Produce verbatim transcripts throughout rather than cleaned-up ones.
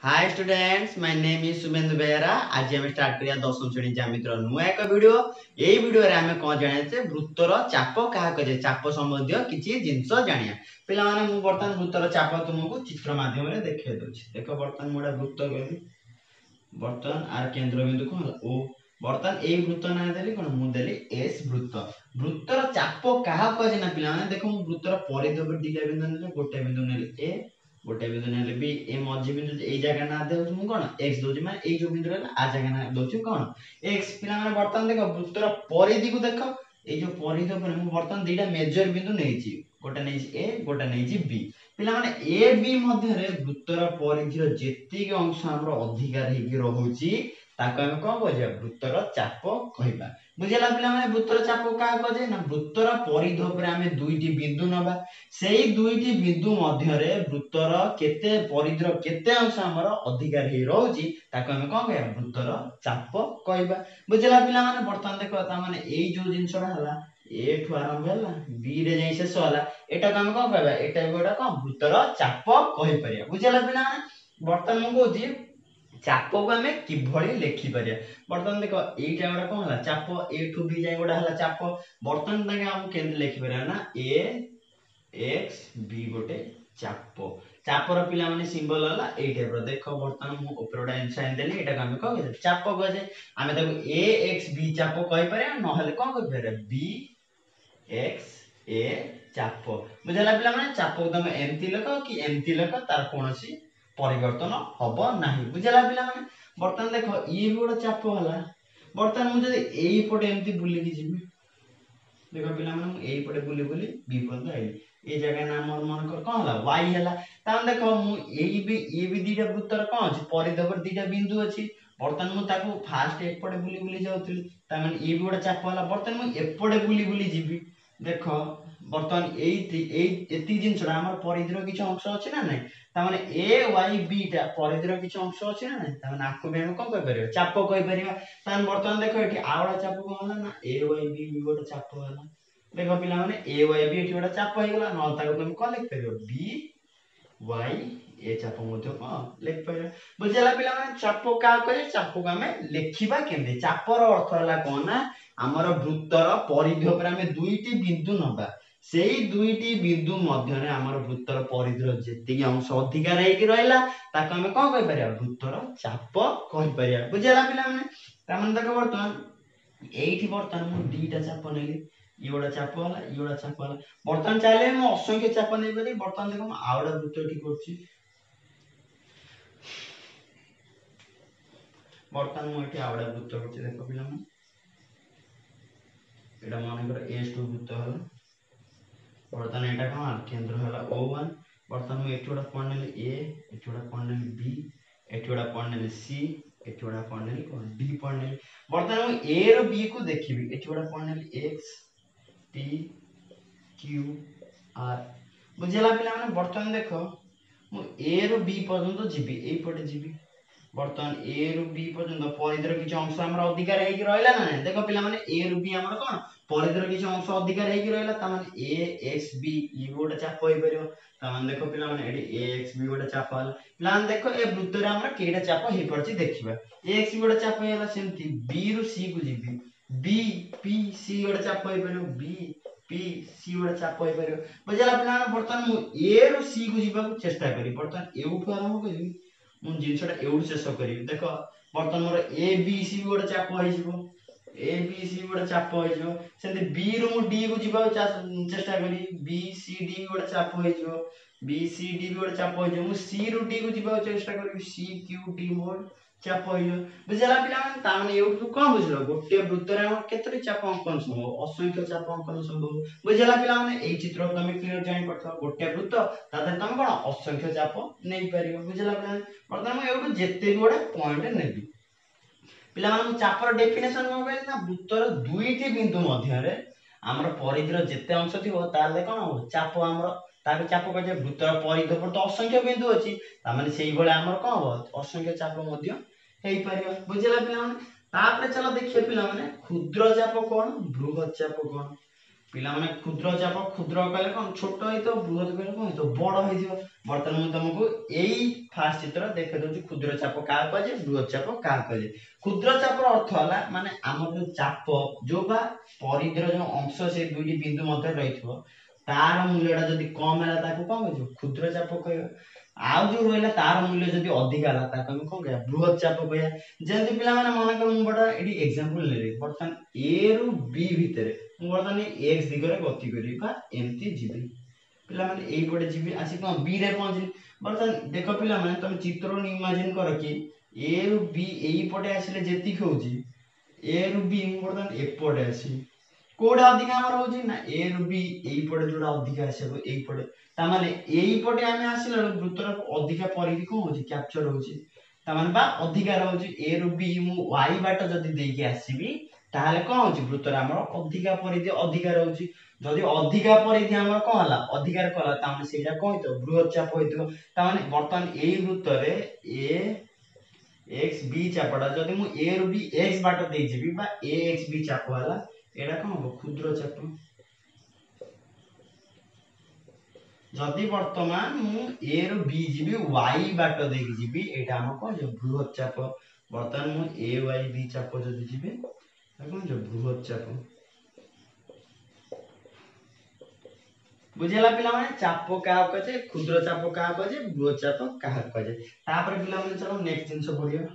Hi students, my name is Shubhendu Behera. आज हम start करिया दशम श्रेणी ज्यामितिर नुआ एक वीडियो। एई वीडियो रे हमें कोन जाने वृत्तर चाप क्या कहे चाप संबंधी किछि जिंस जानिया। पिला माने मु बर्तन वृत्तर चाप तुमको चित्र माध्यम रे देखे दोछि। देखो बर्तन मोडा वृत्त कहली बर्तन आर केंद्र बिंदु कोन ओ बर्तन एई वृत्त ना देली कोन मु देली एस वृत्त। वृत्तर चाप क्या कहे ना पिला माने देखो मु वृत्तर परिधि पर दिगा बिंदु ने गोटे बिंदु नेली ए गोटे बिंदु नेले बी ए मझी बिंदु एई जगह ना देउ तुम कोन x दोछि माने एई जो बिंदु रहला आ जगह ना दोछि कोन x। पिला माने बर्तन देखो वृत्तर परिधि को देखो एई जो परिधि पर मु बर्तन दुईटा मेजर बिंदु नेछि गोटे नेछि a गोटे नेछि b। पिला माने a b मध्य रे वृत्तर परिधि जेतिक अंश हमर अधिकार हेकि रहउछि ताको हम कोन कहै वृत्तर चाप कहबा। बुझिला पिला माने वृत्तर चाप का कहै ना वृत्तर परिधि पर हम दुईटी बिंदु नबा सेई दुईटी बिंदु मध्य रे वृत्तर केते परिधि केते अंश हमर अधिकार हे रहउछि ताको हम कोन कहबा वृत्तर चाप कहबा। बुझिला पिला माने बर्तन देखो ता माने एई जो जिंसडा हला ए ठु आरंभ हला बी रे जाई शेष हला एटा को हम कोन कहबा एटा गोटा कोन वृत्तर चाप कहि परिया। बुझिला पिला माने बर्तन मु कहूछि चाप को हमें किभली लेखि परिया। बर्तन देखो एटा गोटा कोन हला चाप ए ठु बी जाई गोटा हला चाप बर्तन ताके हम केन लेखि परिया ना ए एक्स बी गोटे चाप चापर पिला माने सिंबल हला ए टाइप रो देखो बर्तन मु ऊपरडा साइन देली एटा हम कहै चाप कहै आमे ताको ए एक्स बी चाप कहि परिया न हले कोन कहि परिया बी एक्स ए चाप। बुझला पिला माने चाप को तुम एमती लेखो कि एमती लेखो तार कोनोसी परिवर्तन हबो नाही। बुझला पिला माने बर्तन देखो ई गोटे चाप हला बर्तन मु जदि एई पटे एमती बुली कि जिबी देखो पिला माने मु एई पटे बुली बुली बी पद आइली ए जगह नाम मोर मन कर कोन हला y हला तान देखो मु एई भी ए भी दीटा वृत्तर कोन अछि परिधि पर दीटा बिंदु अछि बर्तन मु ताको फास्ट एक पटे बुली बुली जाउतली ता माने ए भी गोटे चाप हला बर्तन मु एपटे बुली बुली जिबी देखो बर्तन एई एई एती जिंसडा हमर परिधि रो किछ अंश अछि ना नै ता माने a y b टा परिधि रो किछ अंश अछि ना नै ता माने आकु भी हम कोन कहि परिबा चाप कहि परिबा। तान बर्तन देखो एठी आवडा चाप कोन हला ना a y b भी गोटे चाप हला देखो पिला माने a y b एठी गोटे चाप होई गेला न ताको तुम कोन लिख परिबो b y ए चाप मध्य कोन लिख परिबो। बुझला पिला माने चाप का कहि चाप को हमें लेखिबा केमते चापर अर्थ हला कोन ना हमर वृत्तर परिधि पर हम दुईटी बिंदु नबा सेई दुईटी बिंदु मध्य रे हमर वृत्तर परिधि जेतिक अंश अधिकार हेकि रहला ताको हम कोन कहि परिया वृत्तर चाप कहि परिया। बुझला पिला माने ता माने देखो बर्तन एठी बर्तन मु दुईटा चाप नेली ई गोटा चाप हला ई गोटा चाप हला बर्तन चाहिले मु असंख्य चाप नै परि बर्तन देखो मु आवडा वृत्त एठी करछि बर्तन मु एठी आवडा वृत्त करछि देखो पिला माने एटा माने कर एस टू वृत्त हला बर्तन एटा कोन केंद्र हला ओ वन बर्तन मु एठी गोटा पॉइंट नेली ए एठी गोटा पॉइंट नेली बी एठी गोटा पॉइंट नेली सी एठी गोटा पॉइंट नेली कोन डी पॉइंट नेली बर्तन मु ए रो बी को देखिबी एठी गोटा पॉइंट नेली एक्स टी क्यू आर। बुझला पिला माने बर्तन देखो मु ए रो बी पर्यंत जिबी एई पटे जिबी बर्तन ए रो बी पर्यंत परिधि रो किछ अंश हमर अधिकार हेकि रहला ना नै देखो पिला माने ए रो बी हमर कोन परिधि रो किछ अंश अधिकार हेकि रहला ता माने a x b ई गोटे चाप होई परियो ता माने देखो पिला माने एडी a x b गोटे चाप हला पिला माने देखो ए वृत्त रे हमर केटा चाप हेई परछि देखिबा a x b गोटे चाप हेला सेमति b रो c को जिबी b p c गोटे चाप होई परियो b p c गोटे चाप होई परियो। बुझला पिला माने बर्तन मु a रो c को जिबा को चेष्टा करी बर्तन एउठु आरंभ करी मु जिंसडा एउठु शेष करी देखो बर्तन मोर a b c गोटे चाप होई जिवो a b c गोटे चाप होई जिवो सेंति b रो मु d को जिबा चेष्टा करी b c d गोटे चाप होई जिवो b c d गोटे चाप होई जिवो मु c रो d को जिबा चेष्टा करी c q d मोर चाप होई जिवो। बुझला पिला माने ता माने एउठु कोन बुझलो गोटे वृत्त रे हम केतरी चाप अंकन संभव असंख्य चाप अंकन संभव। बुझला पिला माने एई चित्र को तुम क्लियर जानि पड़थो गोटे वृत्त ता दे तुम कोन असंख्य चाप नै परियो। बुझला पिला वर्तमान मु एउठु जेते गोटे पॉइंट नेबी पिला माने चापर डेफिनेशन को कहले ना वृत्तर दुईटी बिंदु मध्य रे हमर परिधि रो जेते अंश थिबो ताले कोन चाप हमर ताके चाप कहजे वृत्तर परिधि पर तो असंख्य बिंदु अछि ता माने सेही बळे हमर कोन हो असंख्य चाप मध्य हेई परियो। बुझला पिला माने तापरे चलो देखिए पिला माने क्षुद्र चाप कोन बृहत चाप कोन पिला माने क्षुद्र चाप क्षुद्र कहले कोन छोट है तो बृहत कहले कोन तो बड़ है जिवो बर्तन मु तुमको एई फास्ट चित्र देखे दउची क्षुद्र चाप का कहे बृहत चाप का कहे क्षुद्र चाप रो अर्थ हला माने हमर जो चाप जो बा परिधिर जो अंश से दुईटी बिंदु मध्य रहिथो तार मूल्यटा जदी कम होला ताको कोन कहजो क्षुद्र चाप कहयो आउ जो रहला तार मूल्य जदी अधिक होला ताको हम कोन कहया बृहत चाप कहया जेंति पिला माने मन कर मु बडा एडी एग्जांपल लेले बर्तन ए रु बी भितरे मु बर्तन x दिगरे गति करी बा एमती जीवी पिला माने एई पटे जीवी आसी कोन बी रे पहुंची बर्तन देखो पिला माने तुम चित्र रो इमेजिन कर कि ए रु बी एई पटे आसीले जेति होउची ए रु बी मु बर्तन ए पटे आसी कोडा अधिक हमर होउची ना ए रु बी एई पटे जोडा अधिक आसेबो एई पटे ता माने एई पटे आमे आसीला वृत्तर अधिक परिधि को होउची कैप्चर होउची ता माने बा अधिकार होउची ए रु बी मु y बाट जदी देकी आसीबी ताहले कोन होउची वृत्तर हमर अधिक परिधि अधिकार होउची जदी अधिक परिधि हमर कोन हला अधिकार कला ता माने सेटा कोन तो बृहत चाप होइतो ता माने वर्तमान एई वृत्तरे ए x b चापडा जदी मु a रु b x बाट देई जेबी बा a x b चाप हला एडा कोन हो क्षुद्र चाप जदी वर्तमान मु a रु b जीबी y बाट देकी जीबी एटा हम कोन जो बृहत चाप वर्तमान मु a y b चाप जदी जीबी कोन जो बृहत चाप बुझेला पिला माने चाप का कहे क्षुद्र चाप का कहे बृहत चाप का कहे तापर पिला माने चलो नेक्स्ट जिंस पढियो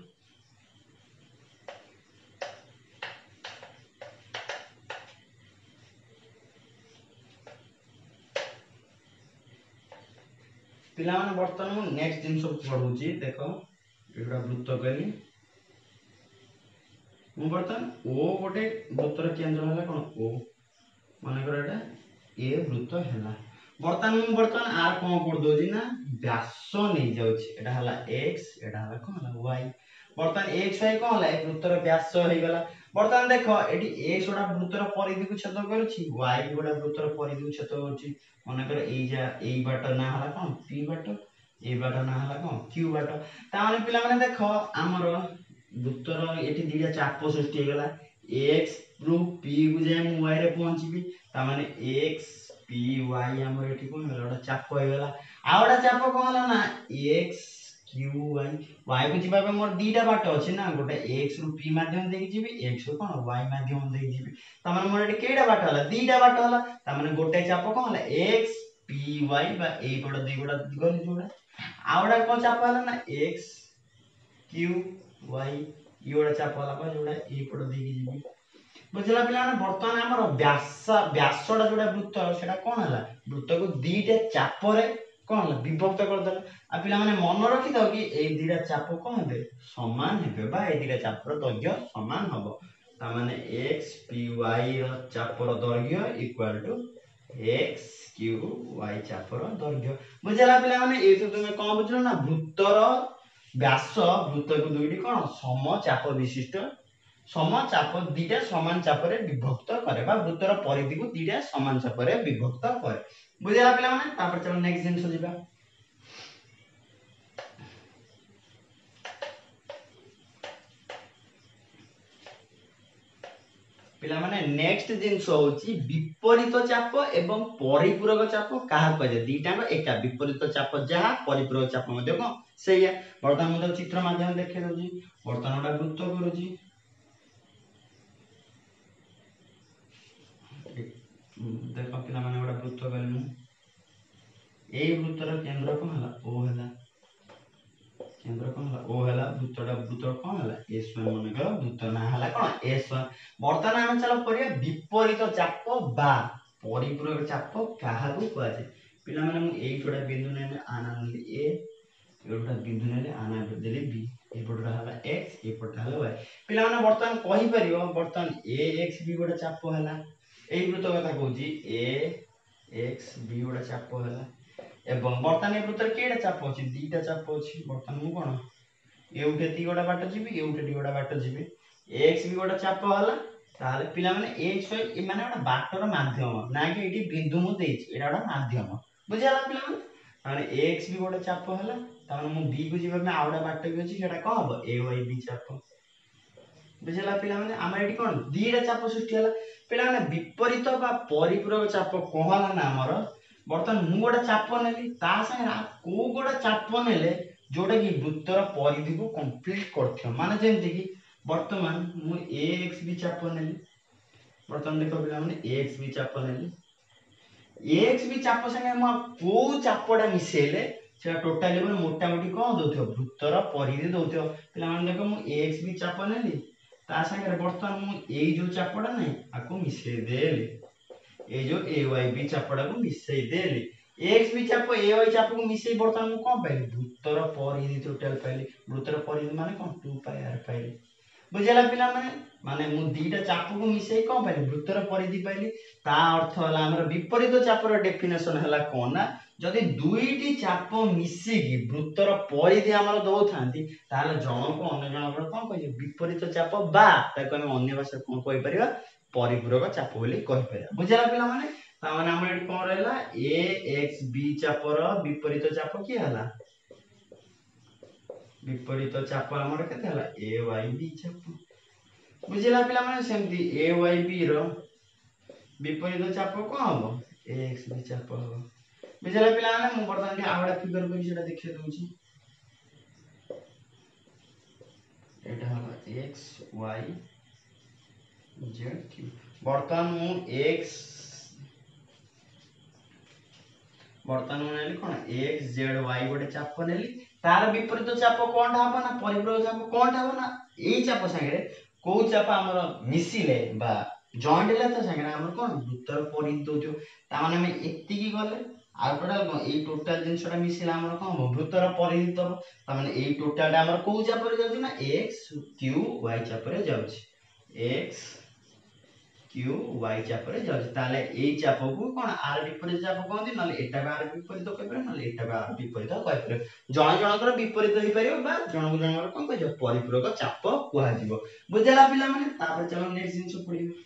पिला माने वर्तमान मु नेक्स्ट जिंस पढुची देखो एटा वृत्त कहली मु वर्तमान ओ गोटे वृत्तर केंद्र हला कोन ओ माने कर एटा ए वृत्त हैला वर्तमान मु वर्तमान आर कोन कर दोजी ना व्यास नै जाउची एटा हला x एटा हला कोन हला y वर्तमान x y कोन हला ए वृत्तर व्यास हे गला वर्तमान देखो एटी x ओडा वृत्तर परिधि को छेद करछि y ओडा वृत्तर परिधि को छेद करछि माने कर ए जा ए बाट ना हला कोन p बाट ए बाट ना हला कोन q बाट ता माने पिला माने देखो हमर वृत्तर एटी दिया चाप सृष्टि हे गला x रु p को जे मु y रे पहुंचबी ता माने x p y हमर एठी कोन होला चाप हे गला आउडा चाप कोन होला ना x q y y को जिबा पे मोर दीटा बाट अछि ना गोटे x रु p माध्यम देकी जिबी x रु कोन y माध्यम देकी जिबी ता माने मोर एठी केडा बाट होला दीटा बाट होला ता माने गोटे चाप कोन होला x p y बा ए पड दी गोडा गली जोडा आउडा कोन चाप होला ना x q y योडा चाप होला बा जोडा ए पड देकी जिबी बुझला पिला माने वर्तमान हमर व्यास व्यासडा जोडा वृत्त सेटा कोन हला वृत्त को दीटा चाप रे कोन हला विभक्त कर देला आ पिला माने मन रखि दो कि ए दीटा चाप कोन हेबे समान हेबे बा ए दीटा चाप रो दैर्घ्य समान हबो ता माने x p y रो चाप रो दैर्घ्य equal to x q y चाप रो दैर्घ्य बुझला पिला माने ए तो तुमे कोन बुझलो ना वृत्त रो व्यास वृत्त को दुईटी कोन सम चाप विशिष्ट सम चाप दीटा समान चाप रे विभक्त करे बा वृत्तर परिधि को दीटा समान चाप रे विभक्त करे बुझला पिला माने तापर चलो नेक्स्ट जिंस जिबा पिला माने नेक्स्ट जिंस होची विपरीत चाप एवं परिपूरक चाप काहा कहे दीटाको एका विपरीत चाप जहा परिपूरक चाप मध्ये को सेया वर्तमान मु चित्र माध्यम देखे दउजी वर्तमान ओटा वृत्त करूजी देखो पिला माने ओटा वृत्त करलु एई वृत्तर केंद्र कोन हला ओ हला केंद्र कोन हला ओ हला वृत्तटा वृत्त कोन हला एस वन माने कर वृत्त ना हला कोन एस वन वर्तमान हम चलो करिया विपरीत चाप बा परिपूरक चाप काहा को कहै छै पिला माने मु एई छोडा बिंदु ने आना ले ए एटा बिंदु ने आना देले बी ए पटरा हला x ए पटरा हला y पिला माने वर्तमान कहि परियो वर्तमान a x b गोटा चाप हला एई वृत्त कथा कहूजी a x b गोटा चाप हला एवं वर्तमान ए वृत्तर केडा चाप अछि दीटा चाप अछि वर्तमान मु कोन एउटे ती गोटा बाट जिबी एउटे ती गोटा बाट जिबी x b गोटा चाप हला ताले पिला माने x y ए माने ओटा बाटर माध्यम ना कि एटी बिंदु मु देछि एटा ओटा माध्यम बुझियाला पिला माने माने x b गोटा चाप हला ताने मु b को जिबा में आउडा बाट भी अछि सेटा को हबो a y b चाप बुझला पिला माने हमर एठी कोन दीटा चाप सृष्टि हला पिला माने विपरीत बा परिपूरक चाप कहला ना हमर बर्तन मु गोटा चाप नेली ता संगे को गोटा चाप नेले जोटा कि वृत्तर परिधि को कंप्लीट करथियो माने जेमति कि वर्तमान मु ax भी चाप नेली वर्तमान देखो पिला माने ax भी चाप नेली ax भी चाप संगे मु को चापडा मिसेले सेटा टोटली माने मोटा मोटी कोन दोथियो वृत्तर परिधि दोथियो पिला माने देखो मु ax भी चाप नेली ता संगे वर्तमान मु ए जो चापडा नै आको मिसे देली ए जो ay भी चापडा को मिसे देली x भी चाप ay चाप को मिसे वर्तमान मु कोन पाइली वृत्तर परिधि टोटल पाइली वृत्तर परिधि माने कोन टू पाई r पाइली बुझला पिला माने माने मु दीटा चाप को मिसे कोन पाइली वृत्तर परिधि पाइली ता अर्थ हला हमर विपरीत चापर डेफिनेशन हला कोन ना जदि दुईटी चाप मिसी की वृत्तर परिधि हमर दो थांती ताले जणको अन्य जणकर कोन कहि विपरीत चाप बा ताको हम अन्य भाषा कोन कहि परिबा परिपूरक चाप बोली कहि परिबा बुझला पिला माने ता माने हमर एठी कोन रहला ax b चापर विपरीत चाप की हला विपरीत चाप हमर केते हला ay b चाप बुझला पिला माने सेमती ay b रो विपरीत चाप कोन हबो ax b चाप हबो बुझला पिला माने मु वर्तमान आउडा फिगर को सेटा देखि दउची एटा हला x y z q वर्तमान मु x वर्तमान मु नेली कोन x z y गोटे चाप नेली तार विपरीत चाप कोनटा हबो ना परिपूरक चाप कोनटा हबो ना एई चाप संगे को चाप हमर मिसिले बा जॉइंट ले त संगे हमर कोन वृत्तर परिधि दोथियो ता माने हम एत्ती की गले आ टोटल कोन ए टोटल जिंसटा मिसिला हमर कोन वृत्तर परिधि तो ता माने ए टोटल हमर को चाप रे जाउची ना x q y चाप रे जाउची x q y चाप रे जाउची ताले ए चाप को कोन r विपरीत चाप कोन नले एटा बा r विपरीत कहि परे नले एटा बा r विपरीत कहि परे जण जणकर विपरीत होई परियो बा जणक जणकर कोन कहि परिपूरक चाप कुहा जीवो बुझला पिला माने तापर चलो नेक्स्ट जिंस पढियो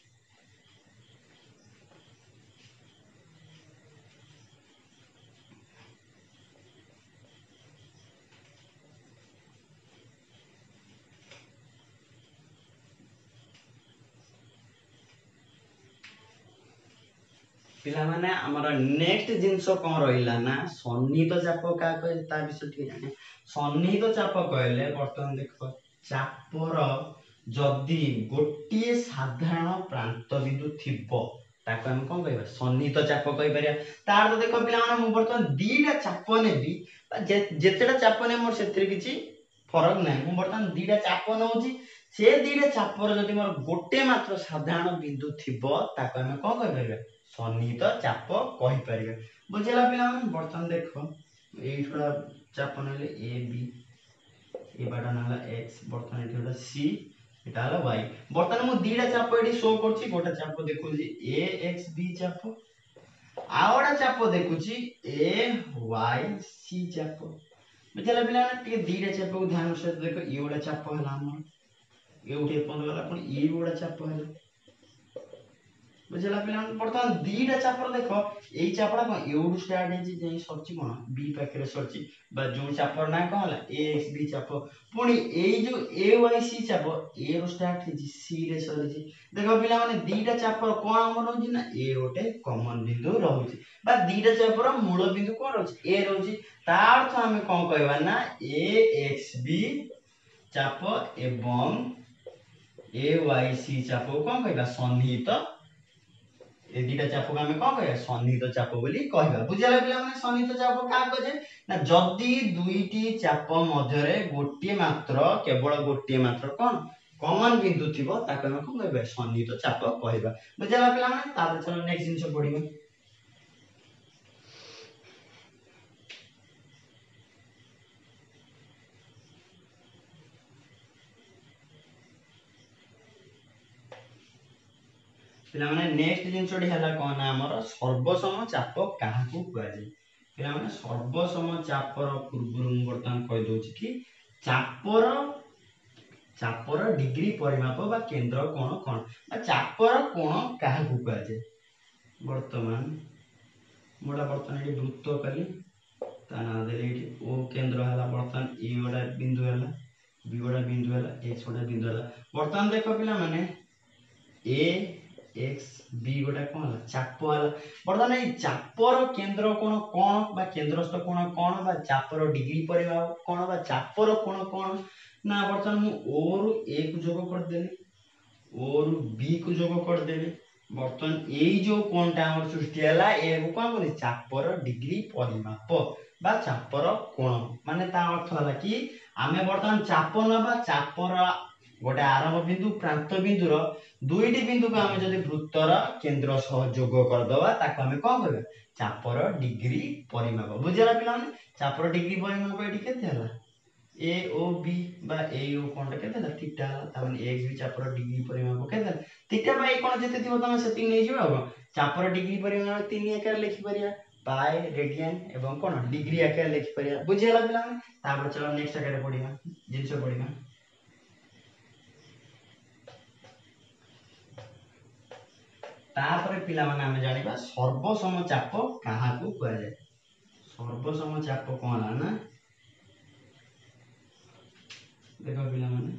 पिला माने हमर नेक्स्ट जिंस कोन रहिला ना सन्निहित चाप का कह ता विषय ठीक जाने सन्निहित चाप कहले वर्तमान देखो चापर जदी गोटिए साधारण प्रांत बिंदु थिबो ताको हम कोन कहबा सन्निहित चाप कहि परिया तार तो देखो पिला माने मु वर्तमान दीटा चाप नेबी जेतेटा चाप ने मोर सेतिर किछि फरक नै मु वर्तमान दीटा चाप नउची से दीटा चापर जदी मोर गोटे मात्र साधारण बिंदु थिबो ताको हम कोन कहि परिया सन्निहित चाप कहि परिबे बुझला पिला माने वर्तमान देखो एई थोड़ा चाप नले a b ए बाटा नला x वर्तमान एठी होता c एटा हला y वर्तमान मु दीटा चाप एठी शो करछि गोटा चाप देखुछि a x b चाप आउडा चाप देखुछि a y c चाप बुझला पिला माने टिके दीटा चाप को ध्यान से देखो ई ओडा चाप हला हमर ए उठे पंद वाला पण ई ओडा चाप हला बुझला पिला वर्तमान दीटा चापर देखो एई चापडा कोन एउडू स्टार्ट हेछि जे सरछि कोन बी पाखरे सरछि बा जो चापर ना कोन हला ax b चाप पुनी एई जो ayc चाप a रो स्टार्ट हेछि c रे सरछि देखो पिला माने दीटा चापर कोन हमर होछि ना a गोटे कॉमन बिंदु रहउछि बा दीटा चापर मूल बिंदु कोन रहउछि a रहउछि ता अर्थ हम कोन कहबा ना ax b चाप एवं ayc चाप कोन कहबा सन्निहित ए दीटा चाप को हम कोन कहबा सन्निहित चाप बोली कहबा बुझला पिला माने सन्निहित चाप का कहे ना जदी दुईटी चाप मध्यरे गोटे मात्र केवल गोटे मात्र कोन कॉमन बिंदु थिबो ताको हम कोन कहबा सन्निहित चाप कहबा बुझला पिला माने तापर चलो नेक्स्ट जिंस पढिबो पिला माने नेक्स्ट जिंसडी हला कोन हमर सर्वसम चाप काहा को कुआ जाय पिला माने सर्वसम चापर पूर्वरु वर्तमान कहि दोछि कि चापर चापर डिग्री परिमाप बा केंद्र कोण कोण बा चापर कोण काहा को कुआ जाय वर्तमान मोडा वर्तमान एटी वृत्त कली ता ना देले एटी ओ केंद्र हला वर्तमान ई ओडा बिंदु हला बी गोटा बिंदु है एक्स गोटा बिंदु है बर्तमान देख पिला माने ए एक्स बी गोटा कौन है चाप है बर्तमान ये चापर केंद्र कोण कौन बा केंद्रस्थ कोण कौन बा चापर डिग्री परिमाप कौन बा चापर कोण कौन ना बर्तमान मु ओ रु ए को जोग कर देली ओ रु बी को जोग कर देली बर्तमान एई जो कोणटा हमर सृष्टि हला ए को कोन बोली चापर डिग्री परिमाप बा चापर कोण माने ता अर्थ हला कि आमे बर्तमान चाप नबा चापर गोटे आरंभ बिंदु प्रांत बिंदुर दुईटी बिंदु को आमे जदि वृत्तर केंद्र सह जोग कर दवा ताको आमे कोन करबा चापर डिग्री परिमाप बुझला पिला माने चापर डिग्री परिमाप एठी केते हला ए ओ बी बा ए ओ कोणटा केते हला थीटा ता माने एक्स बी चापर डिग्री परिमाप केते थीटा बाय कोण जेते थिबो तमे सेति नै जिवो चापर डिग्री परिमाप तीन आकार लिखि परिया पाई रेडियन एवं कोन डिग्री आकार लिखि परिया बुझियला पिला माने तापर चलो नेक्स्ट आकार पढिबा जिंस पढिबा तापर पिला माने हम जानिबा सर्वसम चाप काहा को कहै जाय सर्वसम चाप कोन है ना देखो पिला माने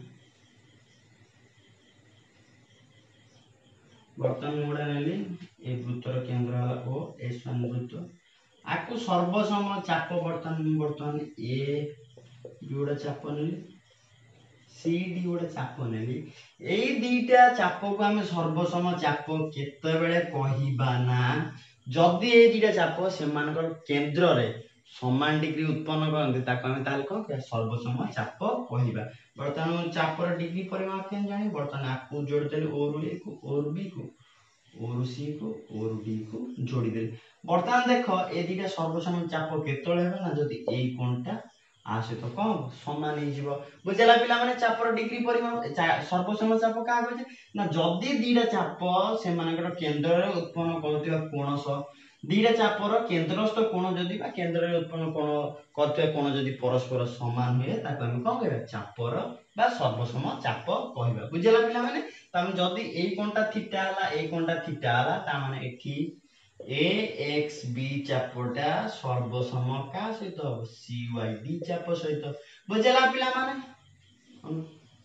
बर्तमान मोडा नेली ए वृत्तर केंद्र हला ओ एस वन वृत्त आकु सर्वसम चाप बर्तमान बर्तमान ए जोड़ा चाप नेली सी डी गोटे चाप नेली एई दीटा चाप को हम सर्वसम चाप केते बेले कहिबा ना जदी ए दीटा चाप सेमानकर केंद्र रे समान डिग्री उत्पन्न करते ताको हम ताले कोन के सर्वसम चाप कहिबा बर्तमान चापर डिग्री परिमाप केन जानि बर्तमान आकु जोड़ देले ओ रु ए को ओ रु बी को ओ रु सी को ओ रु डी को जोड़ी देले बर्तमान देखो ए दीटा सर्वसम चाप केतळे हेबा ना जदी एई कोणटा आ सहित कौन समान हो जीवो बुझला पिला माने चापर डिग्री परिमाप सर्वसम चाप का कहै ना जदी दीटा चाप से मानकर केंद्र रे उत्पन्न करथिबा कोण स दीटा चापर केंद्रस्थ कोण जदी बा केंद्र रे उत्पन्न कोण करथिबा कोण जदी परस्पर समान होए ताको हम कोन कहबा चापर बा सर्वसम चाप कहबा बुझला पिला माने तम जदी एई कोणटा थीटा हला एई कोणटा थीटा हला ता माने एठी ए एक्स बी चापटा सर्वसम का सहित सी वाई डी चाप सहित बुझला पिला माने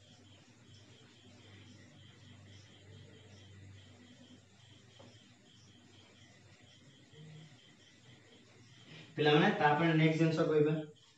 पिला माने तापर नेक्स्ट जिंस कहबा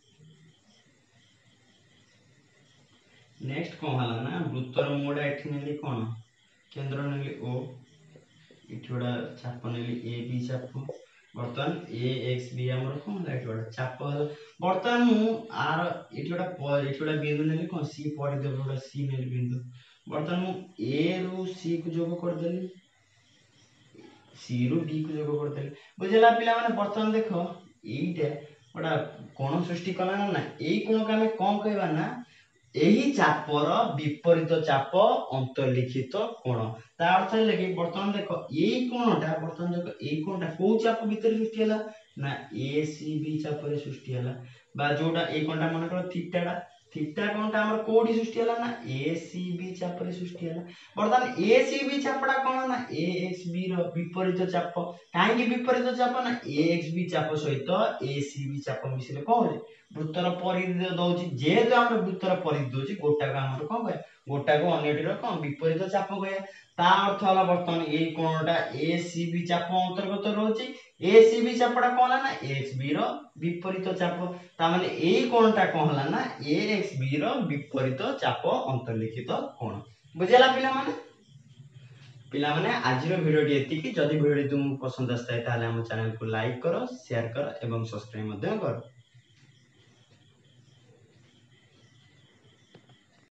नेक्स्ट कोन हला ना वृत्तर मोडा एठी नेली कोन केंद्र नेली ओ इठोडा चाप नेली ए बी चाप बर्तमान ए एक्स बी हमर कोन हला इठोडा चाप हला बर्तमान मु आर इठोडा इठोडा बिंदु नेली कोन सी पड़ी देबोडा सी नेली बिंदु बर्तमान मु ए रु सी को जोग कर देली सी रु डी को जोग कर देली बुझला पिला माने बर्तमान देखो एइटा बडा कोण सृष्टि कला ना एई कोण का हमें कोन कहबा ना एही चापर विपरीत चाप अंतर्लिखित कोण ता अर्थ है कि वर्तमान देखो एई कोणटा वर्तमान देखो एई कोणटा को चाप भीतर सृष्टि हला ना ए सी बी चाप रे सृष्टि हला बा जोटा एई कोणटा मन कर थीटाडा थीटा कोणटा हमर कोडी सृष्टि हला ना ए सी बी चाप रे सृष्टि हला वर्तमान ए सी बी चापडा कोन ना ए एक्स बी रो विपरीत चाप काहे कि विपरीत चाप ना ए एक्स बी चाप सहित ए सी बी चाप मिसिले कोन वृत्तर परिधि दउची जेहेतु हम वृत्तर परिधि दउची गोटा को हमर कोन कहे गोटा को अन्यटी रो कोन विपरीत चाप कहे ता अर्थ हला वर्तमान ए कोणटा ए सी बी चाप अंतर्गत रहउची ए सी बी चापडा कोन ना एक्स बी रो विपरीत चाप ता माने ए कोणटा कोन हला ना ए एक्स बी रो विपरीत चाप अंतर्लिखित कोण बुझला पिला माने पिला माने आज रो वीडियो टी एति कि जदी वीडियो तुम पसंद आस्ताय ताले हम चैनल को लाइक करो शेयर करो एवं सब्सक्राइब मध्य करो।